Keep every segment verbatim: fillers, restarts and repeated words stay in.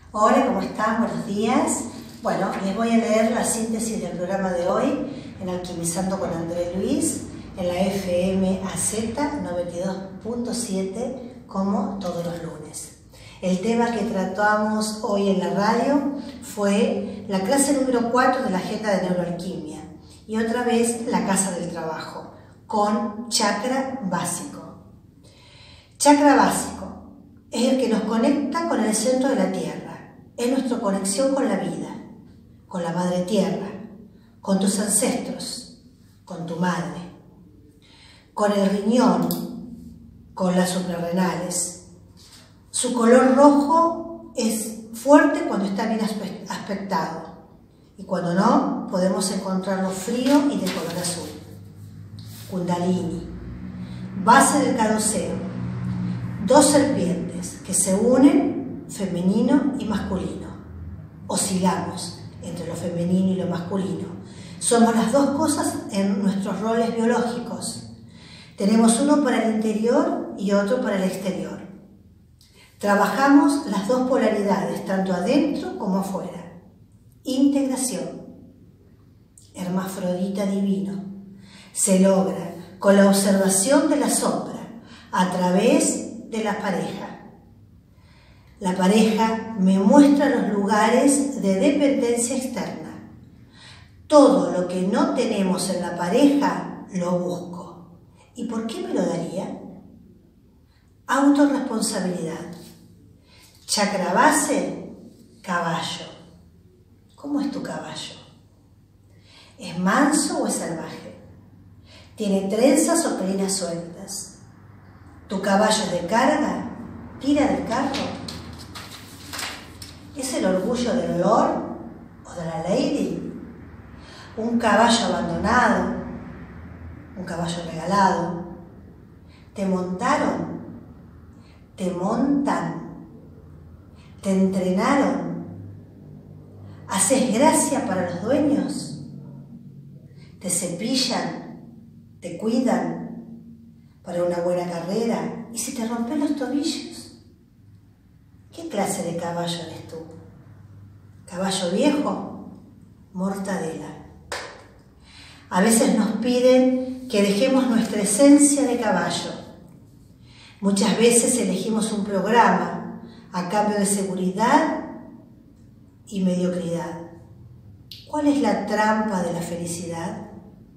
Hola, ¿cómo están? Buenos días. Bueno, les voy a leer la síntesis del programa de hoy en Alquimizando con Andrés Luis en la F M A Z noventa y dos punto siete como todos los lunes. El tema que tratamos hoy en la radio fue la clase número cuatro de la Agenda de Neuroalquimia y otra vez la Casa del Trabajo con chakra básico. Chakra básico es el que nos conecta con el centro de la Tierra. Es nuestra conexión con la vida, con la Madre Tierra, con tus ancestros, con tu madre, con el riñón, con las suprarrenales. Su color rojo es fuerte cuando está bien aspectado y cuando no, podemos encontrarlo frío y de color azul. Kundalini, base del caduceo, dos serpientes que se unen, femenino y masculino. Oscilamos entre lo femenino y lo masculino. Somos las dos cosas en nuestros roles biológicos. Tenemos uno para el interior y otro para el exterior. Trabajamos las dos polaridades, tanto adentro como afuera. Integración. Hermafrodita divino. Se logra con la observación de la sombra a través de la pareja. La pareja me muestra los lugares de dependencia externa. Todo lo que no tenemos en la pareja lo busco. ¿Y por qué me lo daría? Autorresponsabilidad. Chakra base, caballo. ¿Cómo es tu caballo? ¿Es manso o es salvaje? ¿Tiene trenzas o crines sueltas? ¿Tu caballo es de carga? ¿Tira del carro? ¿Es el orgullo del lord o de la lady? ¿Un caballo abandonado? ¿Un caballo regalado? ¿Te montaron? ¿Te montan? ¿Te entrenaron? ¿Haces gracia para los dueños? ¿Te cepillan? ¿Te cuidan para una buena carrera? ¿Y si te rompen los tobillos? ¿Qué clase de caballo eres tú? ¿Caballo viejo? Mortadela. A veces nos piden que dejemos nuestra esencia de caballo. Muchas veces elegimos un programa a cambio de seguridad y mediocridad. ¿Cuál es la trampa de la felicidad?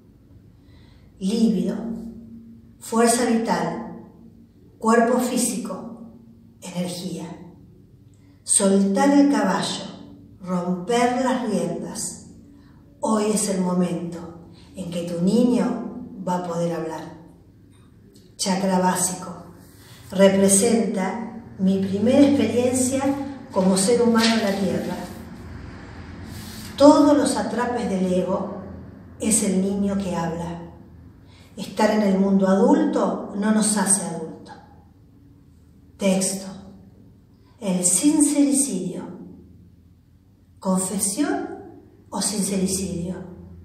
Líbido, fuerza vital, cuerpo físico, energía. Soltar el caballo, romper las riendas. Hoy es el momento en que tu niño va a poder hablar. Chakra básico representa mi primera experiencia como ser humano en la Tierra. Todos los atrapes del ego es el niño que habla. Estar en el mundo adulto no nos hace adulto. Texto. El sincericidio. ¿Confesión o sincericidio?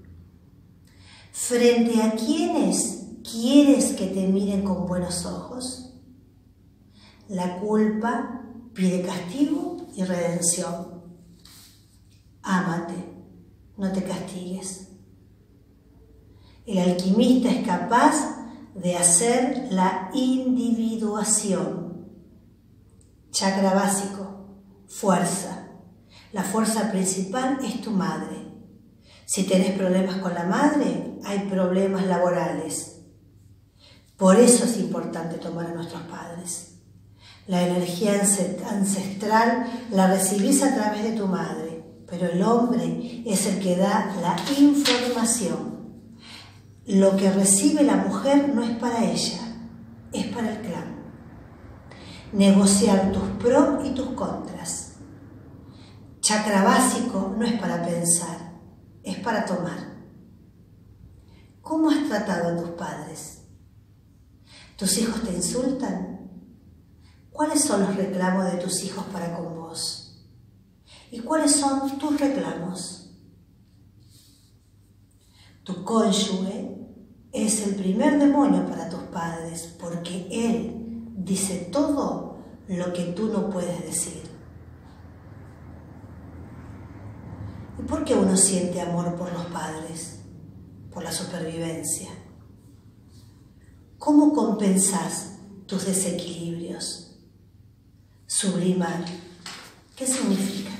¿Frente a quiénes quieres que te miren con buenos ojos? La culpa pide castigo y redención. Ámate, no te castigues. El alquimista es capaz de hacer la individuación. Chakra básico, fuerza. La fuerza principal es tu madre. Si tenés problemas con la madre, hay problemas laborales. Por eso es importante tomar a nuestros padres. La energía ancestral la recibís a través de tu madre, pero el hombre es el que da la información. Lo que recibe la mujer no es para ella, es para el clan. Negociar tus pros y tus contras. Chakra básico no es para pensar, es para tomar. ¿Cómo has tratado a tus padres? ¿Tus hijos te insultan? ¿Cuáles son los reclamos de tus hijos para con vos? ¿Y cuáles son tus reclamos? Tu cónyuge es el primer demonio para tus padres porque él dice todo lo que tú no puedes decir. ¿Por qué uno siente amor por los padres? Por la supervivencia. ¿Cómo compensás tus desequilibrios? Sublimar. ¿Qué significa?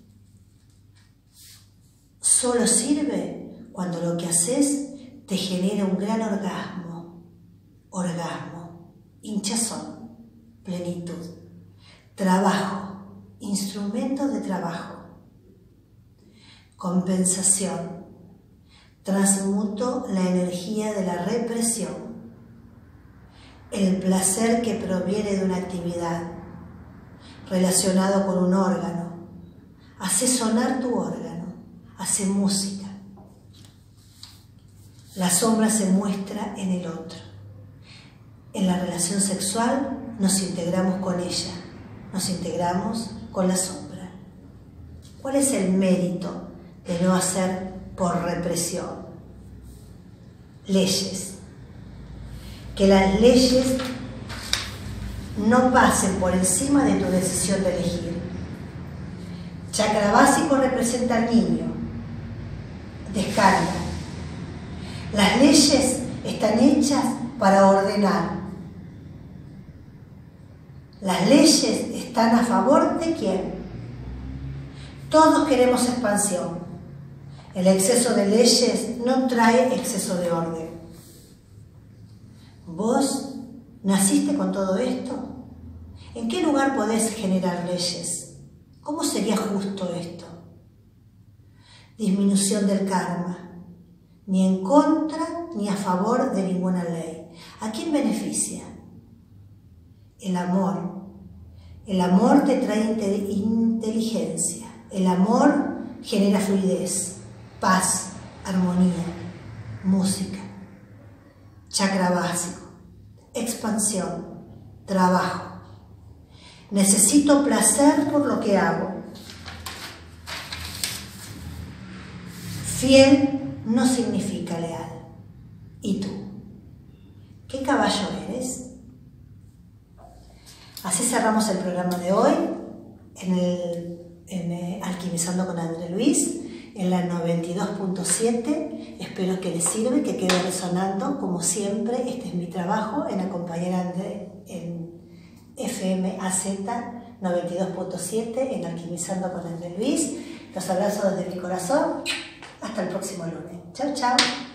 Solo sirve cuando lo que haces te genera un gran orgasmo. Orgasmo, hinchazón, plenitud, trabajo, instrumento de trabajo, compensación, transmuto la energía de la represión, el placer que proviene de una actividad relacionado con un órgano, hace sonar tu órgano, hace música. La sombra se muestra en el otro. En la relación sexual nos integramos con ella, nos integramos con la sombra. ¿Cuál es el mérito de no hacer por represión? Leyes. Que las leyes no pasen por encima de tu decisión de elegir. Chakra básico representa al niño. Descarga. Las leyes están hechas para ordenar. Las leyes están a favor de quién. Todos queremos expansión. El exceso de leyes no trae exceso de orden. ¿Vos naciste con todo esto? ¿En qué lugar podés generar leyes? ¿Cómo sería justo esto? Disminución del karma. Ni en contra ni a favor de ninguna ley. ¿A quién beneficia? El amor. El amor te trae inteligencia. El amor genera fluidez, paz, armonía, música. Chakra básico, expansión, trabajo. Necesito placer por lo que hago. Fiel no significa leal. ¿Y tú? ¿Qué caballo eres? Así cerramos el programa de hoy en, el, en el Alquimizando con André Luis, en la noventa y dos punto siete. Espero que les sirva y que quede resonando. Como siempre, este es mi trabajo en acompañar a André en F M A Z noventa y dos punto siete, en Alquimizando con André Luis. Los abrazo desde mi corazón. Hasta el próximo lunes. Chao, chao.